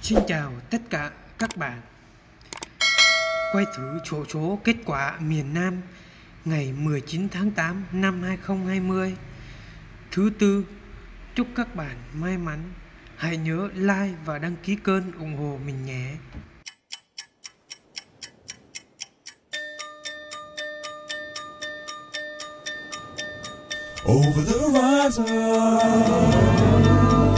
Xin chào tất cả các bạn. Quay thử sổ số kết quả miền Nam ngày 19 tháng 8 năm 2020, thứ tư. Chúc các bạn may mắn. Hãy nhớ like và đăng ký kênh ủng hộ mình nhé. Over the horizon.